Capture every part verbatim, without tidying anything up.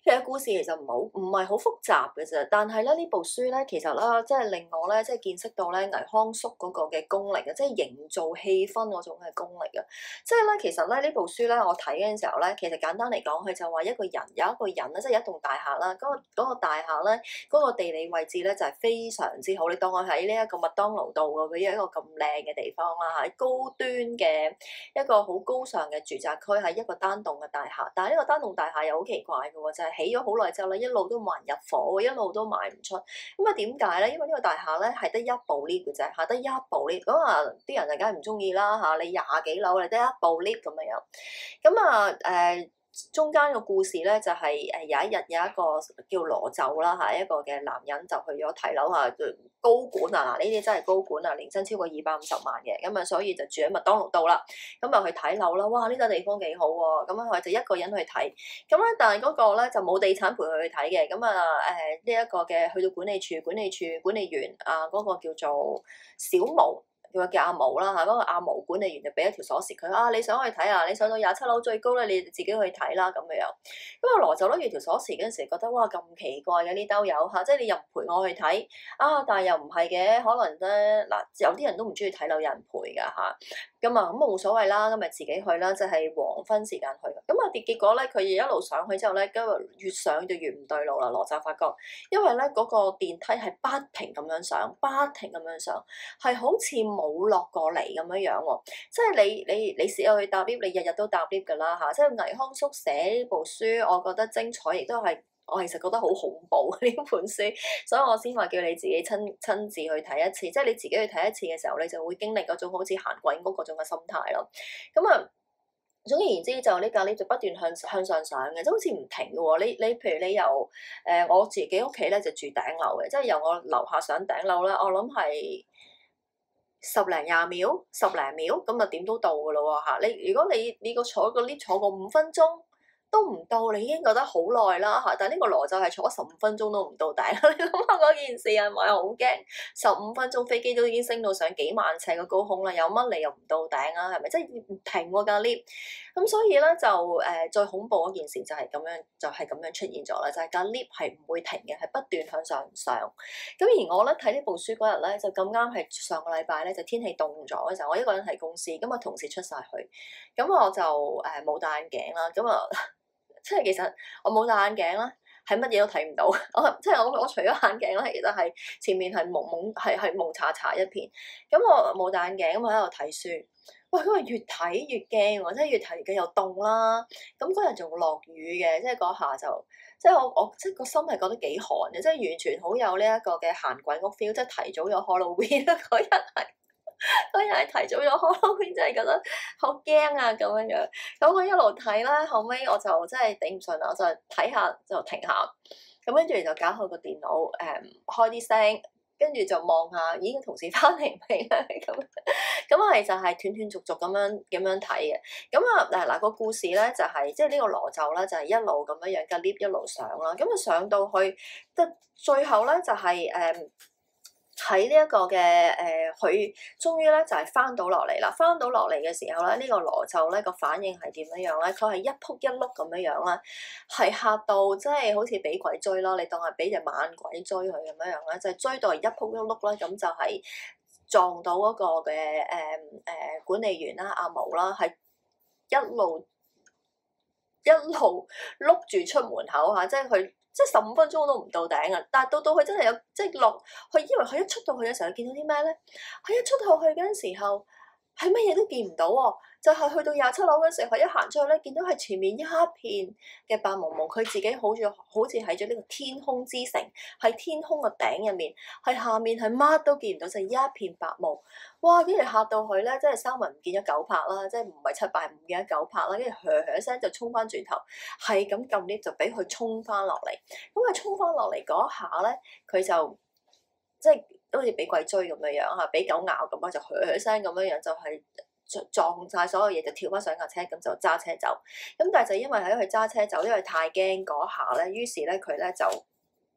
其實故事其實唔好唔係好複雜嘅啫，但係咧呢部書咧其實啦，即係令我咧即係見識到咧倪匡叔嗰個嘅功力啊，即係營造氣氛嗰種嘅功力啊。即係咧其實咧呢部書咧我睇嘅時候咧，其實簡單嚟講，佢就話一個人有一個人咧，即係有一棟大廈啦，嗰個嗰個大廈咧嗰個地理位置咧就係非常之好。你當我喺呢一個麥當勞道嘅一個咁靚嘅地方啦，喺高端嘅一個好高尚嘅住宅區，係一個單棟嘅大廈，但係呢個單棟大廈又好奇怪嘅喎，就係起咗好耐之後咧，一路都冇人入伙，一路都賣唔出。咁啊點解咧？因為呢個大廈咧係得一部 lift 嘅啫，嚇得一部 lift。咁啊啲人就梗係唔中意啦嚇，你廿幾樓你得一部 lift 咁樣樣。咁啊誒。中間個故事咧就係、是、誒有一日有一個叫羅就啦嚇，一個嘅男人就去咗睇樓嚇，高管啊嗱，呢啲真係高管啊，年薪超過二百五十萬嘅，咁啊所以就住喺麥當勞道啦，咁啊去睇樓啦，哇呢、這個地方幾好喎，咁啊佢就一個人去睇，咁咧但係嗰個咧就冇地產陪佢去睇嘅，咁啊誒呢一個嘅去到管理處，管理處管理員啊嗰、那個叫做小毛。叫叫阿毛啦嚇，嗰個阿毛管理員就俾一條鎖匙佢啊，你想去睇啊？你上到廿七樓最高咧，你自己去睇啦咁樣。咁啊羅就攞住條鎖匙嗰陣時，覺得哇咁奇怪嘅呢兜友嚇，即係你又唔陪我去睇啊，但係又唔係嘅，可能咧嗱有啲人都唔中意睇樓，有人陪㗎嚇。咁啊咁冇所謂啦，咁咪自己去啦，就係黃昏時間去。咁啊結結果咧，佢一路上去之後咧，咁啊越上就越唔對路啦。羅就發覺，因為咧嗰個電梯係不停咁樣上，不停咁樣上，係好似冇落過嚟咁樣樣喎。即係你你你試下去搭 lift，你日日都搭 lift 㗎啦嚇。即係倪匡叔寫呢部書，我覺得精彩，亦都係。我其實覺得好恐怖呢本書，所以我先話叫你自己親親自去睇一次，即係你自己去睇一次嘅時候，你就會經歷嗰種好似行鬼屋嗰種嘅心態咯。咁啊，總而言之就呢架 lift 就不斷向向上上嘅，即係好似唔停嘅喎。你你譬如你由誒、呃、我自己屋企咧就住頂樓嘅，即係由我樓下上頂樓咧，我諗係十零廿秒、十零秒咁啊點都到嘅咯喎嚇。你如果你你個坐個 lift 坐個五分鐘，都唔到，你已經覺得好耐啦嚇！但係呢個羅就係坐咗十五分鐘都唔到頂，你諗下嗰件事係咪好驚？十五分鐘飛機都已經升到上幾萬尺嘅高空啦，有乜理由唔到頂啊？係咪？即係唔停喎架 lift。咁所以咧就誒、呃、最恐怖嗰件事就係咁樣，就係、是、咁樣出現咗啦，就係架 lift 係唔會停嘅，係不斷向上上。咁而我咧睇呢部書嗰日咧，就咁啱係上個禮拜咧，就天氣凍咗嘅時候，我一個人喺公司，咁啊同事出晒去，咁我就誒冇、呃、戴眼鏡啦，咁啊〜即係其實我冇戴眼鏡啦，係乜嘢都睇唔到。我即係我我除咗眼鏡咧，其實係前面係蒙蒙係係蒙查查一片。咁我冇戴眼鏡咁我喺度睇書。哇！咁啊越睇越驚喎，即係越睇越驚又凍啦。咁嗰日仲落雨嘅，即係嗰下就即係我我即係個心係覺得幾寒嘅，即係完全好有呢一個嘅行鬼屋 feel，即係提早咗 Halloween 啦嗰日係。嗰日係提早咗 Halloween，真係覺得好驚啊咁樣樣。咁我一路睇啦，後尾我就真係頂唔順啦，我就睇下就停下。咁跟住就搞好個電腦，誒、嗯、開啲聲，跟住就望下，咦同事翻嚟未咧？咁咁我係就係斷斷續續咁樣咁樣睇嘅。咁啊嗱嗱個故事咧就係、是、即係呢個羅就咧就係、是、一路咁樣樣嘅 lift 一路上啦。咁啊上到去，即最後咧就係、是、誒。嗯喺呢一個嘅誒，佢、呃、終於咧就係翻到落嚟啦。翻到落嚟嘅時候咧，呢、這個羅就咧個反應係點樣樣咧？佢係一仆一碌咁樣樣啦，係嚇到即係好似俾鬼追啦。你當係俾隻猛鬼追佢咁樣樣咧，就係、是、追到係一仆一碌啦。咁就係撞到嗰個嘅誒誒管理員啦，阿毛啦，係一路一路碌住出門口嚇，即係佢。即係十五分鐘都唔到頂啊！但係到到佢真係有即係落，佢以為佢一出到去嘅時候，見到啲咩咧？佢一出到去嗰陣時候，係乜嘢都見唔到喎。就係、是、去到廿七樓嗰時候，佢一行出去咧，見到係前面一片嘅白蒙蒙，佢自己好似好似喺咗呢個天空之城，喺天空個頂入面，係下面係乜都見唔到，就係、一片白霧。哇！跟住嚇到佢咧，即係三魂唔見咗九拍啦，即係唔係七敗唔見咗九拍啦，跟住噓噓聲就衝翻轉頭，係咁撳 lift 就俾佢衝翻落嚟。咁佢衝翻落嚟嗰下咧，佢就即係好似俾鬼追咁樣樣嚇，俾狗咬咁啊，就噓噓聲咁樣樣就係、是、撞晒所有嘢，就跳翻上架車，咁就揸車走。咁但係就因為喺佢揸車走，因為太驚嗰下咧，於是咧佢咧就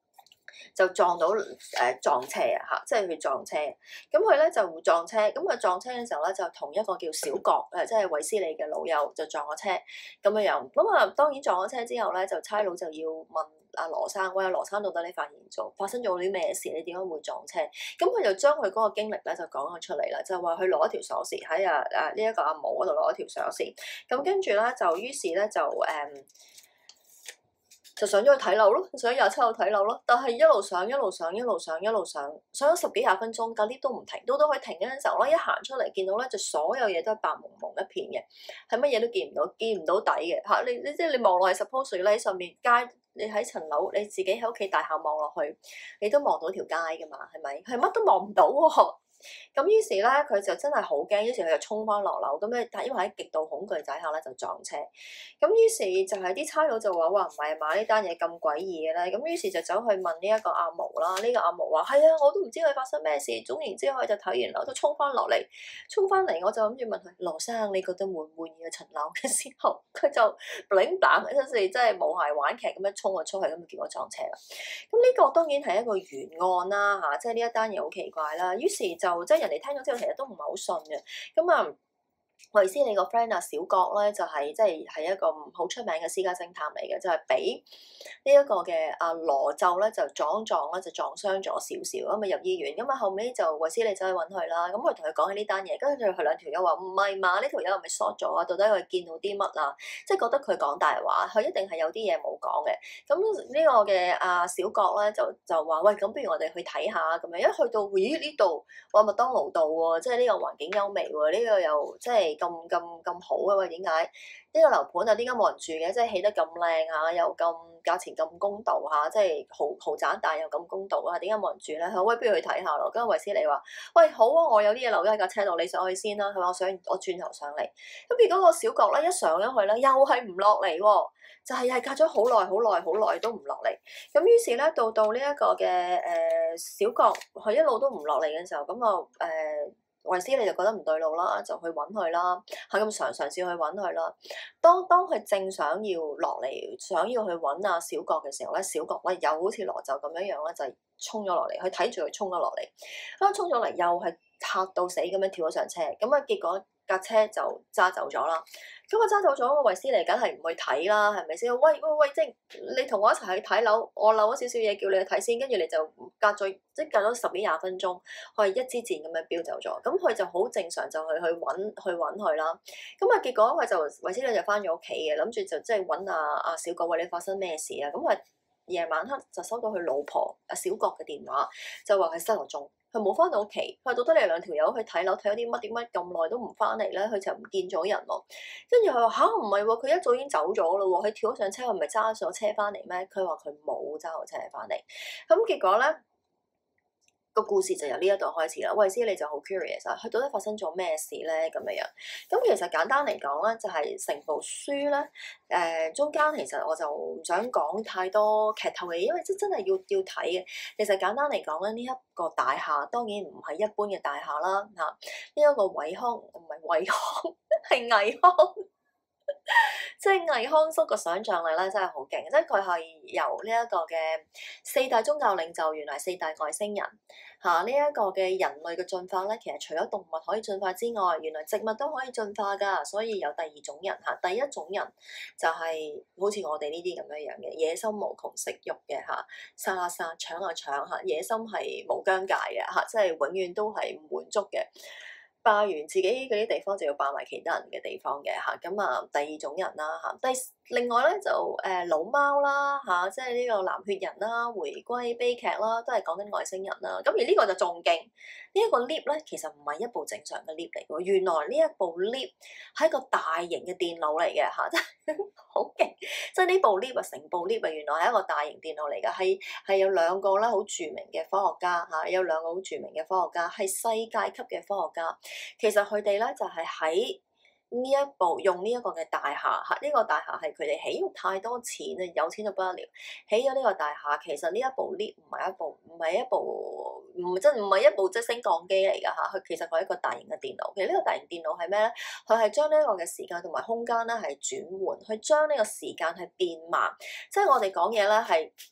就撞到誒、呃、撞車啊嚇，即係佢撞車。咁佢咧就撞車，咁佢撞車嘅時候咧就同一個叫小角誒，即係衛斯理嘅老友就撞咗車咁樣樣。咁啊當然撞咗車之後咧，就差佬就要問阿羅生，喂，阿羅生到底你發現咗發生咗啲咩事？你點解會撞車？咁佢就將佢嗰個經歷咧就講咗出嚟啦，就話佢攞一條鎖匙喺啊啊呢一個阿毛嗰度攞一條鎖匙。咁跟住咧就於是咧就誒。嗯就上咗去睇樓咯，上咗廿七樓睇樓咯，但係一路上一路上一路上一路上，上咗十幾廿分鐘，架 lift 都唔停，到到佢停嗰陣時候咧，一行出嚟見到咧，就所有嘢都係白蒙蒙一片嘅，係乜嘢都見唔到，見唔到底嘅嚇。你你即係你望落去 suppose 咧喺上面街，你喺層樓，你自己喺屋企大廈望落去，你都望到條街噶嘛，係咪？係乜都望唔到喎。咁於是咧，佢就真係好驚，於是佢就衝翻落樓，咁咧，但因為喺極度恐懼底下咧，就撞車。咁於是就係啲差佬就話：哇，唔係嘛？呢單嘢咁詭異嘅咧。咁於是就走去問呢一個阿毛啦。呢、這個阿毛話：係啊，我都唔知佢發生咩事。總言之，佢就睇完樓都衝翻落嚟，衝翻嚟我就諗住問佢：羅生，你覺得滿唔滿意啊？層樓嘅時候，佢就 bling bang 一陣真係無懈玩劇咁樣衝咗出去，咁就結果撞車啦。咁呢個當然係一個懸案啦，嚇，即係呢一單嘢好奇怪啦。於是就就即係人哋聽咗之後，其實都唔係好信嘅。咁啊，維斯你個 friend 啊，小角咧就係即係係一個好出名嘅私家偵探嚟嘅，就係俾呢一個嘅阿羅就咧就撞撞咧就撞傷咗少少，咁啊入醫院。咁啊後尾就維斯你走去揾佢啦。咁佢同佢講起呢單嘢，跟住佢兩條友話唔係嘛？呢條友係咪 short 咗啊？到底佢見到啲乜啊？即係覺得佢講大話，佢一定係有啲嘢冇講嘅。咁呢個嘅阿小角咧就就話喂，咁不如我哋去睇下咁樣。一去到咦呢度話麥當勞道喎，即係呢個環境優美喎，呢個又即係咁咁咁好嘅喎，點解？呢個樓盤啊，點解冇人住嘅？即係起得咁靚嚇，又咁價錢咁公道嚇，即係豪豪宅大又咁公道啊？點解冇人住咧？佢喂，不如去睇下咯。跟住維斯利話：喂，好啊，我有啲嘢留咗喺架車度，你上去先啦。佢話：我想我轉頭上嚟。咁結果個小角咧一上咗去咧，又係唔落嚟喎，就係係隔咗好耐好耐好耐都唔落嚟。咁於是咧，到到呢一個嘅誒、呃、小角，佢一路都唔落嚟嘅時候，咁啊誒。呃維斯你就覺得唔對路啦，就去揾佢啦，係咁嘗嘗試去揾佢啦。當當佢正想要落嚟，想要去揾阿小角嘅時候咧，小角咧又好似羅就咁樣樣咧，就衝咗落嚟，佢睇住佢衝咗落嚟，咁衝咗嚟又係嚇到死咁樣跳咗上車，咁啊結果架車就揸走咗啦。咁我揸走咗，維斯利梗係唔去睇啦，係咪先？喂喂喂，即係你同我一齊去睇樓，我漏咗少少嘢叫你去睇先，跟住你就隔咗即係隔咗十幾廿分鐘，佢係一支箭咁樣飆走咗。咁佢就好正常就去去揾去揾佢啦。咁啊結果佢就維斯利就翻咗屋企嘅，諗住就即係揾阿阿小角，喂，你發生咩事啊？咁佢夜晚黑就收到佢老婆阿小角嘅電話，就話佢失咗蹤。佢冇翻到屋企，佢話到底你哋兩條友去睇樓睇咗啲乜？點解咁耐都唔翻嚟咧？佢就唔見咗人喎。跟住佢話吓，唔係喎，佢一早已經走咗咯喎。佢跳咗上車，佢唔係揸咗車翻嚟咩？佢話佢冇揸咗車翻嚟。咁結果咧，個故事就由呢一度開始啦。維斯你就好 curious 啊，佢到底發生咗咩事咧？咁樣樣，咁其實簡單嚟講咧，就係、是、成部書咧，誒、呃、中間其實我就唔想講太多劇透嘅嘢，因為真真係要要睇嘅。其實簡單嚟講咧，呢、這、一個大廈當然唔係一般嘅大廈啦，嚇、啊，呢、這、一個偉康唔係偉康，係倪匡。即係倪匡叔個想像力咧，真係好勁。即係佢係由呢一個嘅四大宗教領袖，原來四大外星人嚇，呢、啊、一、這個嘅人類嘅進化咧，其實除咗動物可以進化之外，原來植物都可以進化㗎。所以有第二種人嚇、啊，第一種人就係、是、好似我哋呢啲咁樣樣嘅野心無窮食肉嘅嚇，殺啊殺，搶啊搶嚇，野心係無疆界嘅嚇、啊，即係永遠都係唔滿足嘅。霸完自己嗰啲地方，就要霸埋其他人嘅地方嘅嚇。咁啊，第二種人啦嚇，第另外咧就誒、呃、老貓啦嚇、啊，即係呢個藍血人啦、回歸悲劇啦，都係講緊外星人啦。咁而呢個就仲勁，呢一個 lift 咧其實唔係一部正常嘅 lift 嚟喎，原來呢一部 lift 係一個大型嘅電腦嚟嘅嚇，真係好勁！即係呢部 lift 啊，成部 lift 啊，原來係一個大型電腦嚟嘅，係係有兩個咧好著名嘅科學家嚇，有兩個好著名嘅科學家，係世界級嘅科學家。其實佢哋咧就係喺呢一部用呢一個嘅大廈嚇，呢、這個大廈係佢哋起，因為太多錢啊，有錢到不得了，起咗呢個大廈。其實呢一部 lift 唔係一部唔係一部唔真唔係一部即升降機嚟㗎嚇，佢其實佢係一個大型嘅電腦。其實呢個大型電腦係咩咧？佢係將呢一個嘅時間同埋空間咧係轉換，去將呢個時間係變慢，即係我哋講嘢咧係。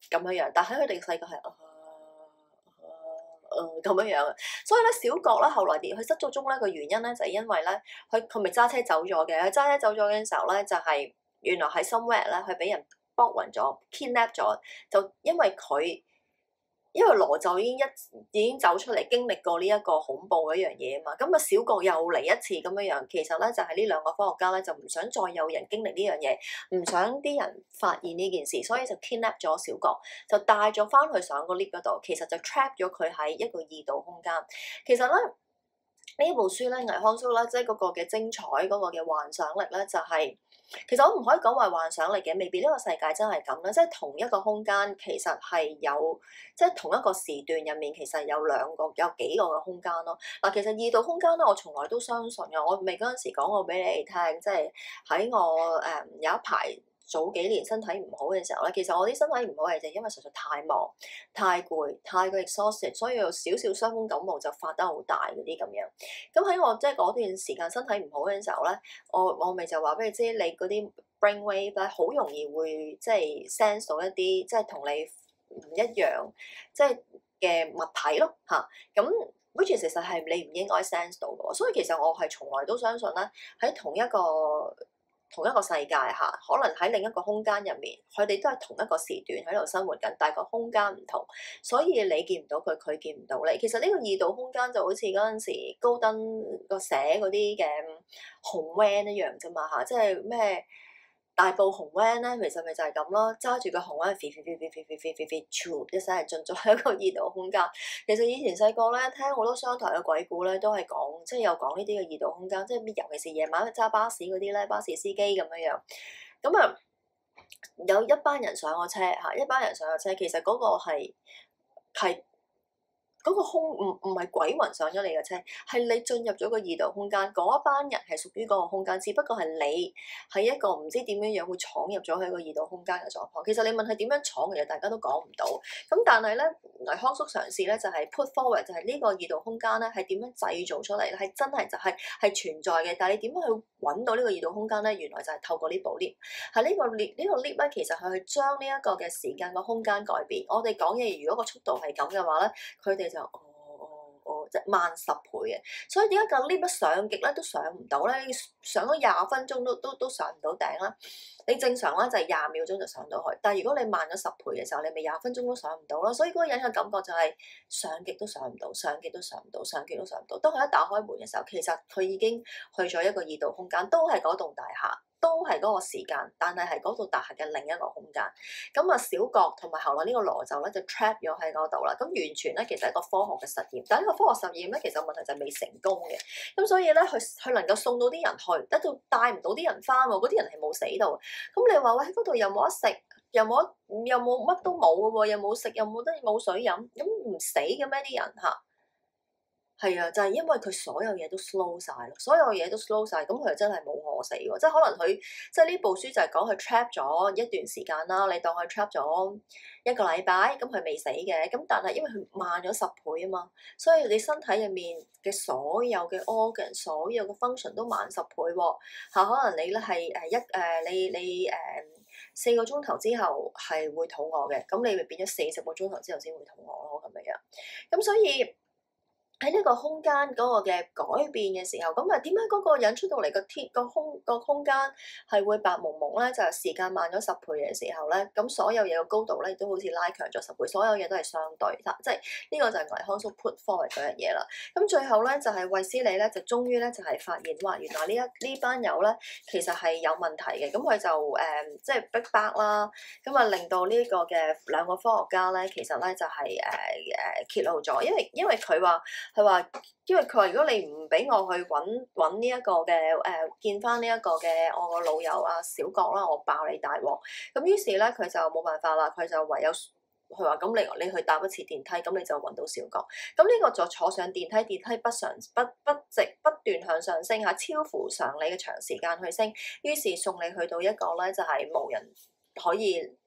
咁樣樣，但喺佢哋嘅世界係啊啊咁樣樣嘅，所以咧小角咧後來連佢失咗蹤咧個原因咧就係因為咧佢佢咪揸車走咗嘅，佢揸車走咗嘅時候咧就係原來喺 somewhere 咧佢俾人搏暈咗 kidnap 咗，就因為佢。因為羅就已經一已經走出嚟經歷過呢一個恐怖嘅一樣嘢啊嘛，咁啊小角又嚟一次咁樣樣，其實咧就係呢兩個科學家咧就唔想再有人經歷呢樣嘢，唔想啲人發現呢件事，所以就 kidnap 咗小角，就帶咗翻去上個 lift 嗰度，其實就 trap 咗佢喺一個異度空間。其實咧呢部書咧倪匡叔咧即係嗰個嘅精彩嗰個嘅幻想力咧就係、是。其實我唔可以講話幻想嚟嘅，未必呢個世界真係咁啦，即係同一個空間其實係有，即係同一個時段入面其實有兩個有幾個嘅空間咯。嗱，其實異度空間咧，我從來都相信嘅，我未嗰陣時講過俾你哋聽，即係喺我誒、嗯、有一排。早幾年身體唔好嘅時候咧，其實我啲身體唔好係就因為實在太忙、太攰、太過 exhausted，所以有少少傷風感冒就發得好大嗰啲咁樣。咁喺我即係嗰段時間身體唔好嘅時候咧，我我咪就話俾你知，你嗰啲 brain wave 咧好容易會即係 sense 到一啲即係同你唔一樣即係嘅物體咯嚇。咁 which 其實係你唔應該 sense 到嘅，所以其實我係從來都相信咧喺同一個。同一個世界嚇，可能喺另一個空間入面，佢哋都係同一個時段喺度生活緊，但係個空間唔同，所以你見唔到佢，佢見唔到你。其實呢個異度空間就好似嗰陣時高登個寫嗰啲嘅紅 van 一樣啫嘛嚇，即係咩？大埔紅 van 咧，其實咪就係咁咯，揸住個紅 van，飛飛飛飛飛飛飛飛飛，一聲係進咗喺一個異度空間。其實以前細個咧，聽好多商台嘅鬼故咧，都係講，即係有講呢啲嘅異度空間，即係尤其是夜晚揸巴士嗰啲咧，巴士司機咁樣樣。咁啊，有一班人上咗車嚇，一班人上咗車，其實嗰個係係。嗰個空唔唔係鬼魂上咗你嘅車，係你進入咗個異度空間，嗰一班人係屬於嗰個空間，只不過係你係一個唔知點樣樣會闖入咗去個異度空間嘅狀況。其實你問佢點樣闖，其實大家都講唔到。咁但係咧，倪匡叔嘗試咧就係 put forward，就係呢個異度空間咧係點樣製造出嚟咧？係真係就係係存在嘅。但係你點樣去揾到呢個異度空間咧？原來就係透過呢部 lift。係呢個 lift 呢個 lift 咧，其實係去將呢一個嘅時間個空間改變。我哋講嘢如果個速度係咁嘅話咧，佢哋就哦哦哦，即係慢十倍嘅，所以點解個 lift 上極咧都上唔到咧？上咗廿分鐘都都都上唔到頂啦。你正常咧就係廿秒鐘就上到去，但係如果你慢咗十倍嘅時候，你咪廿分鐘都上唔到咯。所以嗰個人嘅感覺就係上極都上唔到，上極都上唔到，上極都上唔到。當佢一打開門嘅時候，其實佢已經去咗一個異度空間，都係嗰棟大廈。都係嗰個時間，但係係嗰度大廈嘅另一個空間。咁啊，小角同埋後來呢個羅就咧就 trap 咗喺嗰度啦。咁完全咧其實係一個科學嘅實驗，但係呢個科學實驗咧其實問題就係未成功嘅。咁所以咧，佢佢能夠送到啲人去，一度帶唔到啲人翻喎，嗰啲人係冇死到。咁你話喂，喺嗰度又冇得食，又冇得又冇乜都冇嘅喎，又冇食又冇得冇水飲，咁唔死嘅咩啲人嚇？係啊，就係、是、因為佢所有嘢都 slow 晒咯，所有嘢都 slow 晒，咁佢又真係冇餓死喎。即係可能佢即係呢部書就係講佢 trap 咗一段時間啦，你當佢 trap 咗一個禮拜，咁佢未死嘅。咁但係因為佢慢咗十倍啊嘛，所以你身體入面嘅所有嘅 organ、所有嘅 function 都慢十倍喎。嚇，可能你咧係誒一誒、呃、你你誒、呃、四個鐘頭之後係會肚餓嘅，咁你咪變咗四十個鐘頭之後先會肚餓咯咁樣樣。咁所以。喺呢個空間嗰個嘅改變嘅時候，咁啊點解嗰個人出到嚟個天個空個空間係會白蒙蒙咧？就係、是、時間慢咗十倍嘅時候咧，咁所有嘢嘅高度咧亦都好似拉強咗十倍，所有嘢都係相對，即係呢個就係倪匡叔 put forward 嗰樣嘢啦。咁最後咧就係、是、衛斯理咧就終於咧就係、是、發現哇，原來呢一呢班友咧其實係有問題嘅，咁佢就誒、嗯、即係逼迫啦，咁啊令到呢個嘅兩個科學家咧其實咧就係誒誒揭露咗，因為因為佢話。佢話，因為佢話，如果你唔俾我去揾揾呢一個嘅誒、呃，見翻呢一個嘅我個老友啊小角啦，我爆你大鑊。咁於是咧，佢就冇辦法啦，佢就唯有佢話：咁你你去搭一次電梯，咁你就揾到小角。咁呢個就坐上電梯，電梯不常不不直不斷向上升嚇，超乎常理嘅長時間去升。於是送你去到一個咧，就係、是、無人可以。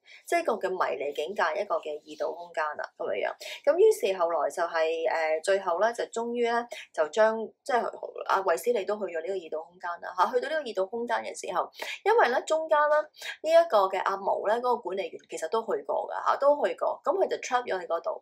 即係一個嘅迷離境界，一個嘅異度空間啦咁樣樣。咁於是後來就係、是、誒、呃、最後咧就終於咧就將即係阿衛斯理都去咗呢個異度空間啦嚇。去到呢個異度空間嘅時候，因為咧中間咧呢一、這個嘅阿毛咧嗰、那個管理員其實都去過㗎嚇，都去過。咁佢就 trap 咗喺嗰度。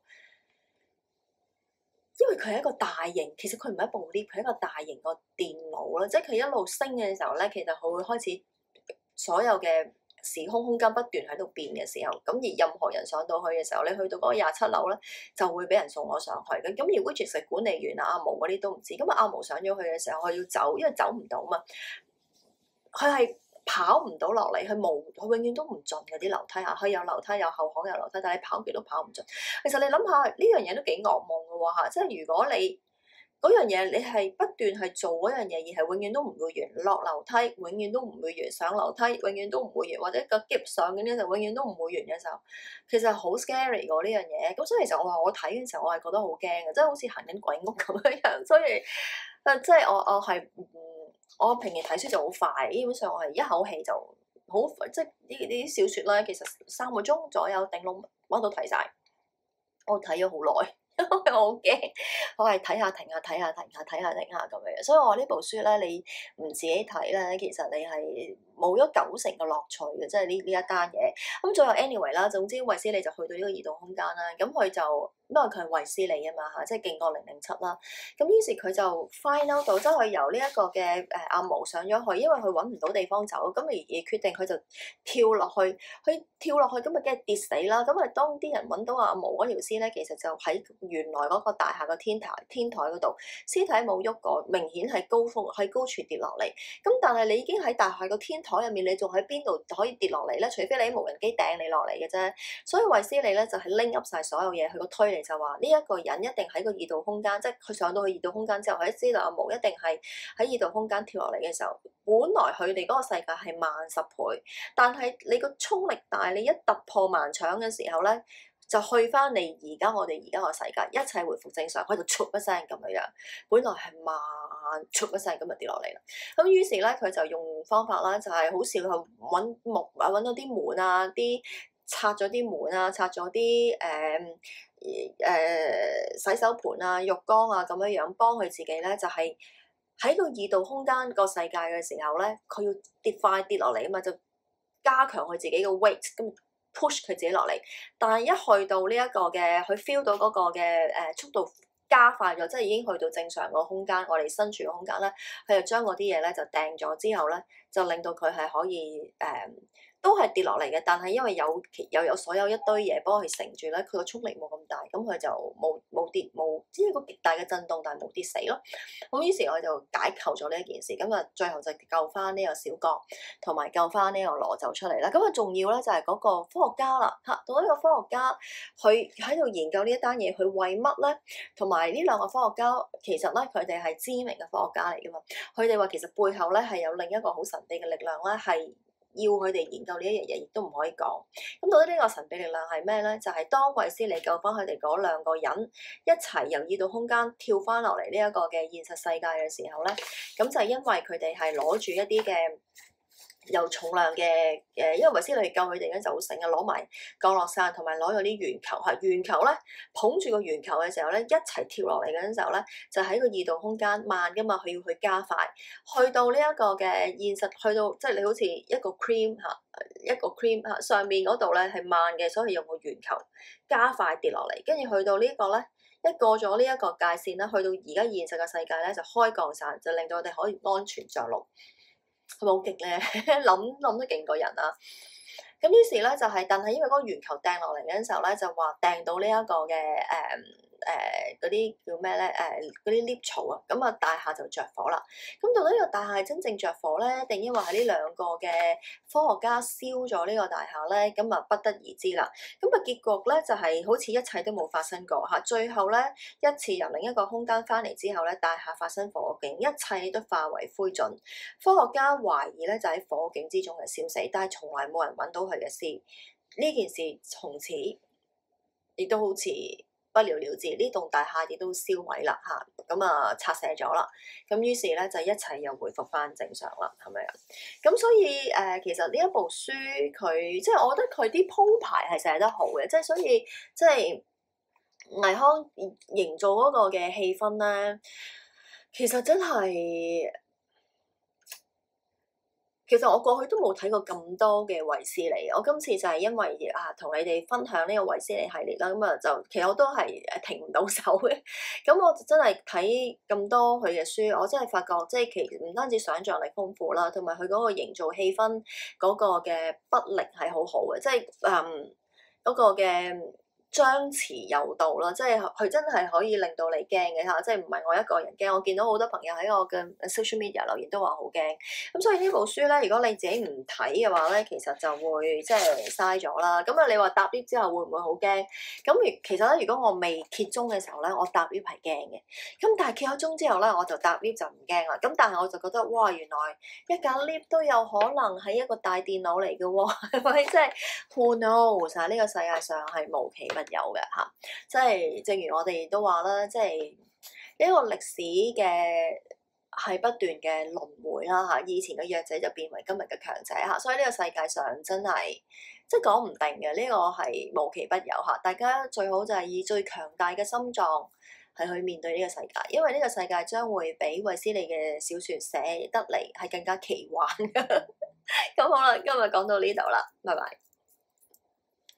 因為佢係一個大型，其實佢唔係一部 lift，佢係一個大型個電腦啦，即係佢一路升嘅時候咧，其實佢會開始所有嘅時空空間不斷喺度變嘅時候，咁而任何人上到去嘅時候，你去到嗰個廿七樓咧，就會俾人送我上去嘅。咁而 which is 管理員啊阿毛嗰啲都唔知，咁啊阿毛上咗去嘅時候，佢要走，因為走唔到嘛，佢係。跑唔到落嚟，佢冇，佢永遠都唔盡嘅啲樓梯嚇，佢有樓梯有後巷有樓梯，但係跑極都跑唔盡。其實你諗下呢樣嘢都幾噩夢嘅喎嚇，即係如果你嗰樣嘢你係不斷係做嗰樣嘢，而係永遠都唔會完，落樓梯永遠都唔會完，上樓梯永遠都唔會完，或者個 lift 上嘅呢就永遠都唔會完嘅時候，其實好 scary 喎呢樣嘢。咁所以其實我話我睇嘅時候，我係覺得好驚嘅，即係好似行緊鬼屋咁樣樣。所以誒，即係我我係唔。我平時睇書就好快，基本上我係一口氣就好，即係呢呢啲小説咧，其實三個鐘左右頂籠乜都睇晒。我睇咗好耐，因為我好驚，我係睇下停下睇下停下睇下停下咁樣。所以我話呢部書咧，你唔自己睇咧，其實你係冇咗九成嘅樂趣嘅，即係呢呢一單嘢。咁最後 anyway 啦，總之衛斯理就去到呢個異度空間啦，咁佢就。因為佢係衛斯理啊嘛嚇，即係勁過零零七啦。咁於是佢就 find out 到，即係由呢一個嘅誒阿毛上咗去，因為佢揾唔到地方走，咁而而決定佢就跳落去，佢跳落去咁咪梗係跌死啦。咁啊，當啲人揾到阿毛嗰條屍咧，其實就喺原來嗰個大廈個天台天台嗰度，屍體冇喐過，明顯係高峰喺高處跌落嚟。咁但係你已經喺大廈個天台入面，你仲喺邊度可以跌落嚟咧？除非你喺無人機掟你落嚟嘅啫。所以衛斯理咧就係拎 up 曬所有嘢，佢個推。就話呢一個人一定喺個異度空間，即係佢上到去異度空間之後，佢知道阿毛一定係喺異度空間跳落嚟嘅時候，本來佢哋嗰個世界係萬十倍，但係你個衝力大，你一突破萬場嘅時候咧，就去翻你而家我哋而家個世界，一切回復正常，佢就唰一聲咁樣樣，本來係慢唰一聲咁就跌落嚟啦。咁於是咧，佢就用方法啦，就係好少去揾木啊，揾到啲門啊，啲拆咗啲門啊，拆咗啲誒。嗯誒、呃、洗手盆啊、浴缸啊咁樣樣幫佢自己咧，就係、是、喺個異度空間個世界嘅時候咧，佢要跌快跌落嚟啊嘛，就加強佢自己嘅 weight，咁 push 佢自己落嚟。但係一去到呢一個嘅，佢 feel 到嗰個嘅誒、呃、速度加快咗，即係已經去到正常個空間，我哋身處嘅空間咧，佢就將嗰啲嘢咧就掟咗之後咧，就令到佢係可以誒。呃都係跌落嚟嘅，但係因為有又有所有一堆嘢幫佢承住咧，佢個衝力冇咁大，咁佢就冇冇跌冇，只係個極大嘅震動，但係冇跌死咯。咁於是我就解構咗呢一件事，咁啊最後就救翻呢個小角，同埋救翻呢個羅就出嚟啦。咁啊重要咧就係嗰個科學家啦嚇，到呢個科學家佢喺度研究呢一單嘢，佢為乜咧？同埋呢兩個科學家其實咧佢哋係知名嘅科學家嚟噶嘛，佢哋話其實背後咧係有另一個好神秘嘅力量咧係。要佢哋研究呢一樣嘢，亦都唔可以講。咁到底呢個神秘力量係咩咧？就係、是、當衛斯理救翻佢哋嗰兩個人一齊由異度空間跳翻落嚟呢一個嘅現實世界嘅時候咧，咁就係因為佢哋係攞住一啲嘅有重量嘅誒，因為衛斯理救佢哋咧就好醒嘅，攞埋降落傘同埋攞咗啲圓球嚇，圓球咧捧住個圓球嘅時候咧，一齊跳落嚟嗰陣時候咧，就喺個異度空間慢噶嘛，佢要去加快，去到呢一個嘅現實，去到即係你好似一個 cream 嚇，一個 cream 嚇，上面嗰度咧係慢嘅，所以用個圓球加快跌落嚟，跟住去到呢個咧。一過咗呢一個界線咧，去到而家現實嘅世界咧，就開降傘，就令到我哋可以安全着陸。係咪好勁咧？諗諗得勁過人啊！咁於是咧就係、是，但係因為嗰個圓球掟落嚟嗰陣時候咧，就話掟到呢一個嘅誒誒嗰啲叫咩咧？誒嗰啲 lift 槽啊，咁啊大廈就着火啦。咁到底呢個大廈真正着火咧，定因為係呢兩個嘅科學家燒咗呢個大廈咧？咁啊不得而知啦。咁啊結局咧就係、是、好似一切都冇發生過嚇。最後咧一次由另一個空間翻嚟之後咧，大廈發生火警，一切都化為灰燼。科學家懷疑咧就喺火警之中係燒死，但係從來冇人揾到佢嘅屍。呢件事從此亦都好似不了了之，呢棟大廈亦都燒毀啦嚇，咁啊拆卸咗啦，咁於是咧就一切又回復翻正常啦，係咪啊？咁所以誒、呃，其實呢一部書佢即係我覺得佢啲鋪排係寫得好嘅，即係所以即係倪匡營造嗰個嘅氣氛咧，其實真係。其實我過去都冇睇過咁多嘅衛斯理，我今次就係因為啊同你哋分享呢個衛斯理系列啦，咁啊就其實我都係誒停唔到手嘅，咁我真係睇咁多佢嘅書，我真係發覺即係其實唔單止想像力豐富啦，同埋佢嗰個營造氣氛嗰個嘅筆力係好好嘅，即係誒嗰個嘅。張弛有度啦，即係佢真係可以令到你驚嘅嚇，即係唔係我一個人驚，我見到好多朋友喺我嘅 social media 留言都話好驚，咁所以呢部書咧，如果你自己唔睇嘅話咧，其實就會即係嘥咗啦。咁啊，你話搭 lift 之後會唔會好驚？咁其實咧，如果我未揭盅嘅時候咧，我搭 lift 係驚嘅。咁但係揭咗盅之後咧，我就搭 lift 就唔驚啦。咁但係我就覺得哇，原來一架 lift 都有可能係一個大電腦嚟嘅喎，係咪？即係 who knows 啊？呢個世界上係無奇不有嘅嚇，即係正如我哋都話啦，即係呢個歷史嘅係不斷嘅輪迴啦嚇，以前嘅弱者就變為今日嘅強者嚇，所以呢個世界上真係即係講唔定嘅，呢個係無奇不有嚇，大家最好就係以最強大嘅心臟係去面對呢個世界，因為呢個世界將會比衛斯理嘅小説寫得嚟係更加奇幻嘅。咁好啦，今日講到呢度啦，拜拜。